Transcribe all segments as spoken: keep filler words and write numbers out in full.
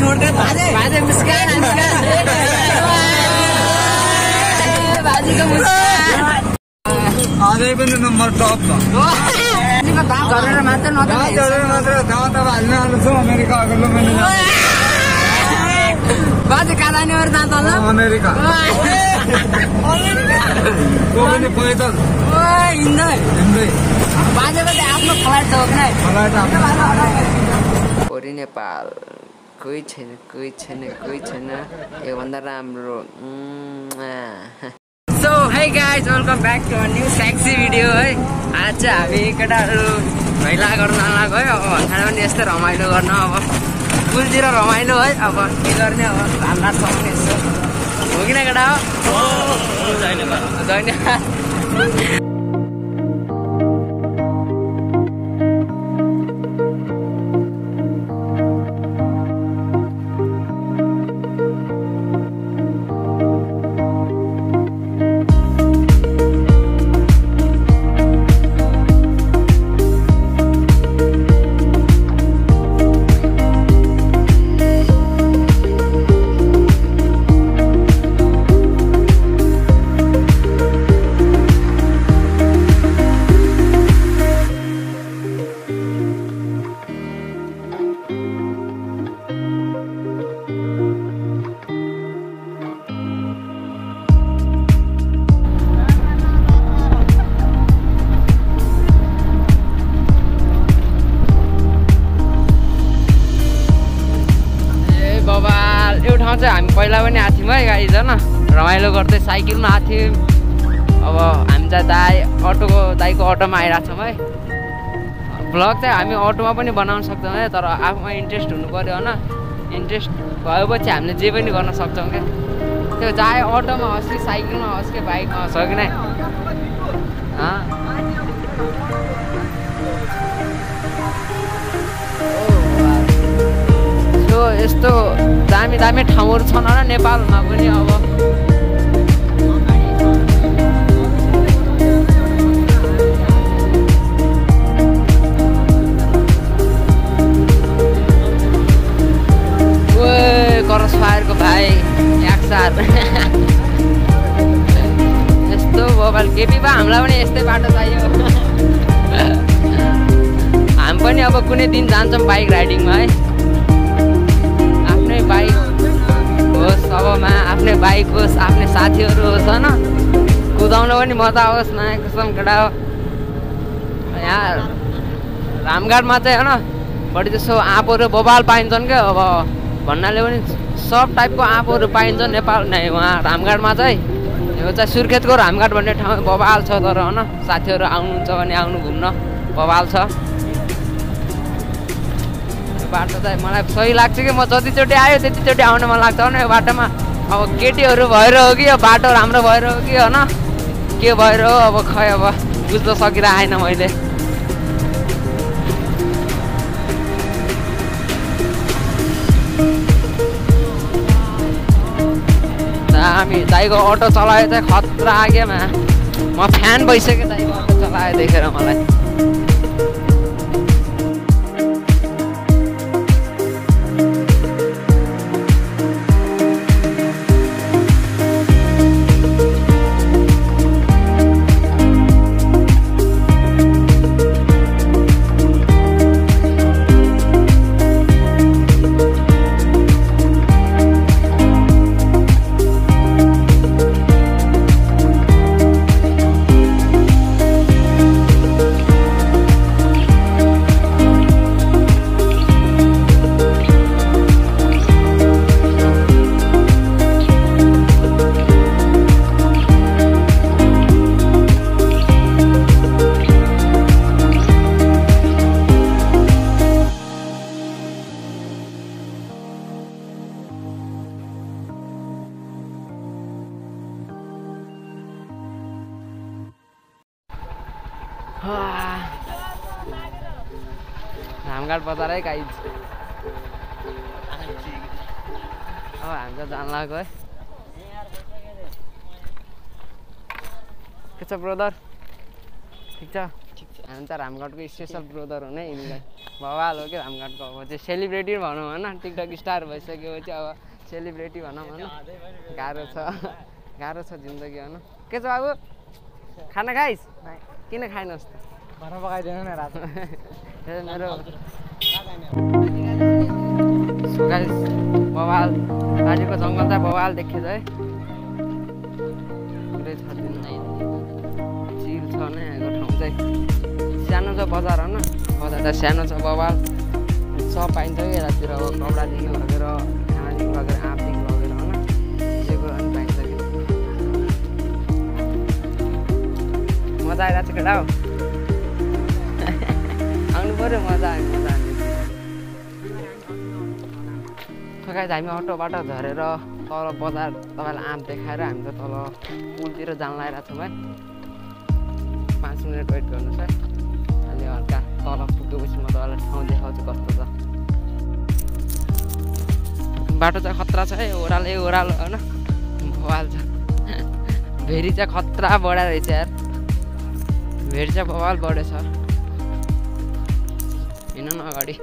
छोड्दै बाजे बाजे मुस्कान मुस्कान बाजेको मुस्कान अझै पनि नम्बर टप छ गरेर मात्र नगरेर मात्र थाहा त हाल्न आएको छु अमेरिका अगाडि मैले बाजे कहाँ जाने अरू जान्छ होला अमेरिका को पनि पैदल हिँड्दै हिँड्दै बाजेको चाहिँ आफ्नो फ्लाइट छ कि फ्लाइट आफ्नो ओरी नेपाल कोही छैन कोही छैन कोही छैन योभन्दा राम्रो so hey guys welcome back to a new sexy video है आज चाहिँ हामी केटाहरू भैला गर्न गयो अब भन्दा पनि यस्तो रमाइलो गर्न अब पुलतिर रमाइलो है अब के गर्ने अब हाल्ला सक्ने यसो हो कि न केटा हो धन्यवाद हामी पहिला पनि आएको थियौँ है गाडी झन् रमाइलो गर्दै साइकलमा आएको थियौँ अब हामी चाहिँ दाई अटोको दाईको अटोमा आइरहेको छौँ है भ्लग चाहिँ हामी अटोमा पनि बनाउन सक्छौँ है तर आफूमा इन्ट्रेस्ट हुनु पऱ्यो होइन इन्ट्रेस्ट भएपछि हामीले जे पनि गर्न सक्छौँ क्या त्यो चाहे अटोमा होस् कि साइकलमा होस् कि बाइकमा होस् हो कि नै यस्तो दामी दामी ठाउँहरू छन् होला नेपालमा पनि अब करस फायरको भाइ याक्सार यस्तो मोबाइल केपी बा हामीलाई पनि यस्तै बाटो चाहियो हामी पनि अब कुनै दिन जान्छौँ बाइक राइडिङमा है बाइक होस् अबमा आफ्नै बाइक होस् आफ्नै साथीहरू होस् होइन कुदाउन पनि मजा आओस् न कसम केटा हो यहाँ रामघाटमा चाहिँ होइन बढी जसो आँपहरू बबाल पाइन्छन् क्या अब भन्नाले पनि सब टाइपको आँपहरू पाइन्छ नेपाल नै उहाँ रामघाटमा चाहिँ यो चाहिँ सुर्खेतको रामघाट भन्ने ठाउँ बबाल छ तर होइन साथीहरू आउनुहुन्छ भने आउनु घुम्न बबाल छ बाटो चाहिँ मलाई सही लाग्छ कि म जतिचोटि आयो त्यतिचोटि आउन मन लाग्छ भने यो बाटोमा अब केटीहरू भएर हो कि यो बाटो राम्रो भएर हो कि होइन के भएर हो अब खै अब बुझ्न सकिरहेन मैले हामी दाइको अटो चलायो चाहिँ खतरा आगेमा म फ्यान भइसकेँ दाइको अटो चलायो देखेर मलाई रामघाट बजार है गाइज अब हामी त जान लाग्यो है के छ ब्रदर ठीक छ हामी त रामगढको स्पेसल ब्रोदर हो नि यिनीलाई बवाल हो कि रामगढको अब चाहिँ सेलिब्रेटी भनौँ होइन टिकटक स्टार भइसकेपछि अब सेलिब्रेटी भनौँ होइन गाह्रो छ गाह्रो छ जिन्दगी होइन के छ बाबु खाना खाइस् किन खाइनस् त खाना पकाइदिनु न रात मेरो गाइस बवाल बारीको जङ्गल चाहिँ बवाल देखिन्छ है पुरै छ चिल छ नै यहाँको ठाउँ चाहिँ सानो छ बजार होइन बजार त सानो छ बवाल सब पाइन्छ कि यतातिर अब कपडादेखि लगेर खानादेखि लगेर आँपदेखि लगेर होइन जे कुरा पनि पाइन्छ कि मजा आइरहेको छ केटा हो आउनु पऱ्यो मजा आयो मजा आयो गाइस हामी अटोबाट झरेर तल बजार तपाईँलाई आँप देखाएर हामी त तल पुलतिर जान लागिरहेको छौँ है पाँच मिनट वेट गर्नुहोस् है अहिले हल्का तल पुगेपछि म तपाईँलाई ठाउँ देखाउँछु कस्तो छ बाटो चाहिँ खतरा छ है ओह्रालो ओह्रालो होइन बवाल छ भेरी चाहिँ खतरा बढाएर रहेछ यार भेरी चाहिँ बवाल बढेछ हिँड्नु न अगाडि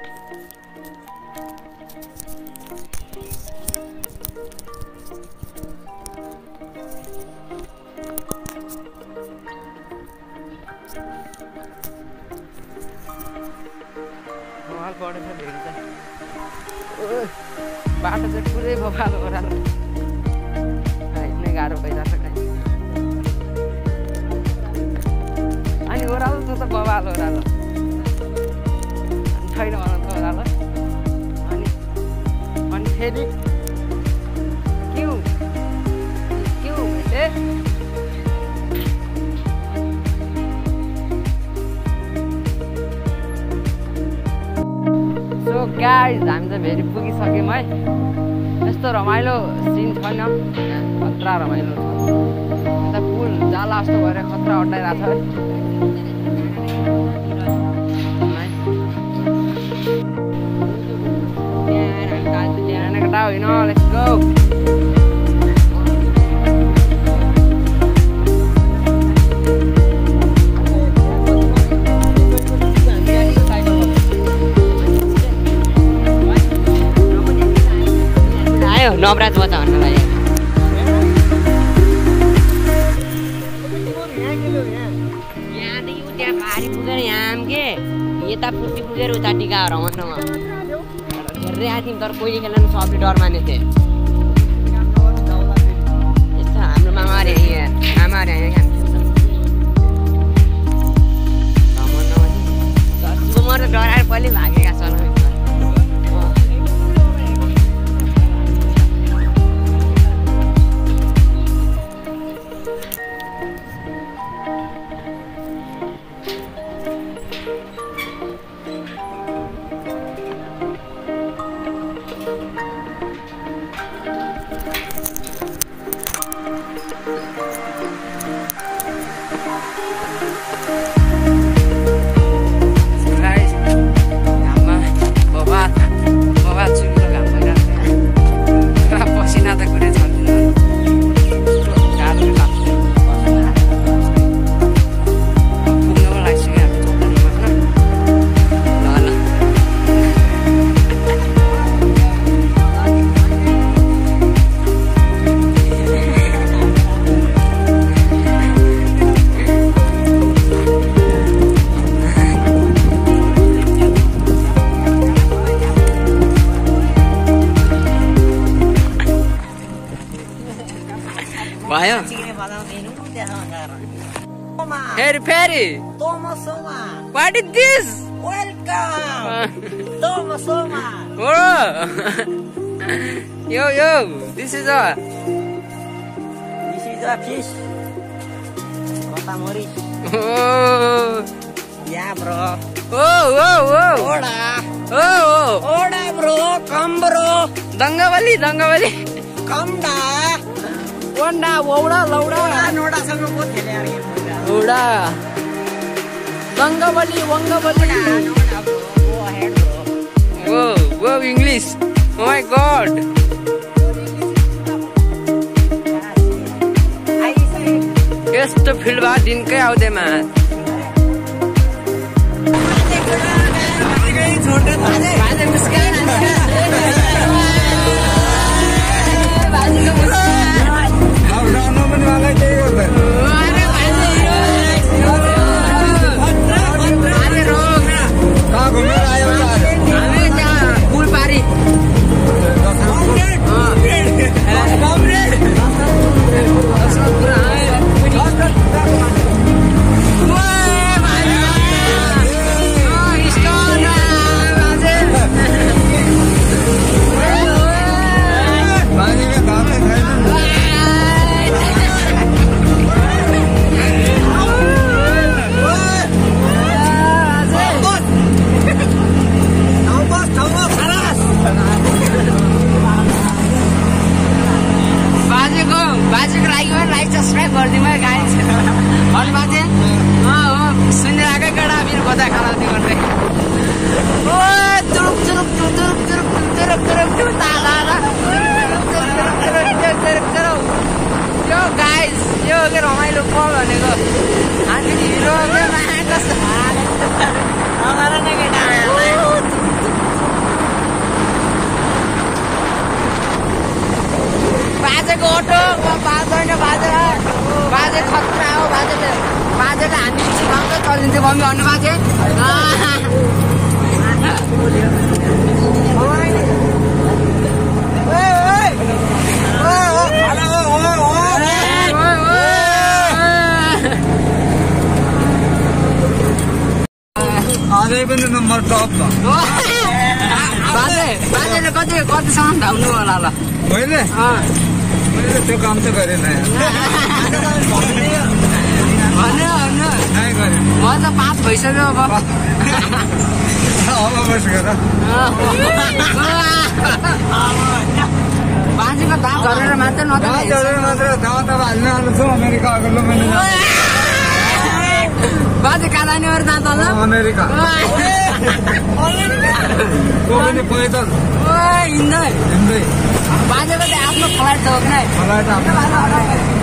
बढेछ भेरी चाहिँ बाटो चाहिँ पुरै बवाल ओह्रालो हिँड्नै गाह्रो भइरहेको छ अनि ओह्रालो छ त बवाल ओह्रालो छैन भन त ओह्रालो अनि अनि फेरि क्यु क्यु ए सो गाइस हामी चाहिँ भेरी पुगिसक्यौँ है यस्तो रमाइलो सिन छैन खतरा रमाइलो छ अन्त पुल जाला जस्तो भएर खतरा अड्डाइरहेको छ केटा होइन लेट्स गो नवराज बचा भन्नलाई यहाँदेखि त्यहाँ पारी पुगेर यहाँ आम के यता पुटी पुगेर उता टिका रमाउनमा हेर्दै आएको थियौँ तर कोही खेल्न सबले डर मानेको थिएँ यस्तो हाम्रो मामाहरू यहाँ मामाहरू यहाँ खान्छ म त डराएर पहिले भागेका छन् भयो फेरि फेरि What is this? Welcome! Toma, Soma! Oh! Yo, yo! This is a... This is a fish. Rotamori. Oh! Yeah, bro. Oh, oh, oh! Oda! Oh, oh! Oda, bro! Come, bro! Dangavali, Dangavali! Come, da! Wanda, Woda, Lauda! Oda, Noda, Sama, both here. Oda! Dangavali, Wangavali! Oda, Noda, bro. Go ahead, bro. Whoa, whoa, English! Oh my God! I say... यस्तो फिल्डमा दिनकै आउँदैमा छोटे बाजे बाजे मुस्कान बाजेको मुस्कान अब जानु पनि मलाई केही गर्दैन अरे बाजे अरे रोक कहाँ घुमेर आयो त आज हामी त्यहाँ फुलपारी बाजेको घामै छैन बाजेको बाजेको लागि लाइक सब्सक्राइब गरिदिउँ है गाइस भन्नु बाजे अँ हो सुनिरहेकै केटा मेरो खोजा खराबी गर्दै ओ तुरुक तुरुक तुरुक तुरुक तुरुक तुरुक तुरुक ताला यो गाइस यो के रमाइलो पल भनेको हामी हिरो बाजेको अटो बाजेन बाजे बाजे खतरा हो बाजेले बाजेले हामी सिकाउँदै चलिन्थ्यो मम्मी भन्नु बाजे अझै पनि नम्बर टप छ बाजे बाजेले कति कतिसम्म धाउनु होला ल मैले मैले त्यो काम त गरेन भन्यो भन्यो नै गरेन म त पाँच भइसक्यो अब अब बसेर बाजेको दाम झरेर मात्र नत्र मात्र दावा त हाल्न आएको छु अमेरिका अग्लो मैले बाजे कहाँ जाने अरू दाँत होला अमेरिका को पनि पैदल हिँड्दै हिँड्दै बाजेको चाहिँ आफ्नो फ्लाइट छ कि नै मलाई त आफ्नो